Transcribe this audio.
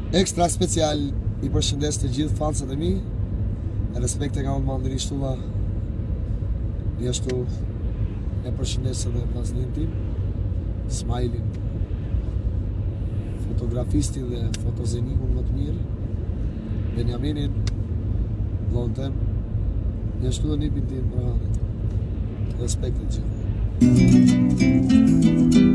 Ekstra special i përshëndes të gjithë fansat e mi. Respekt e ka unë mandri shtulla. Jashtu e përshëndes edhe vllaznin tim, Smajlin, fotografistin dhe fotozenikun më të mirë, Benjaminin, vllon tem, jashtu dhe nipin tim Brahanit. Respekt e gjithë.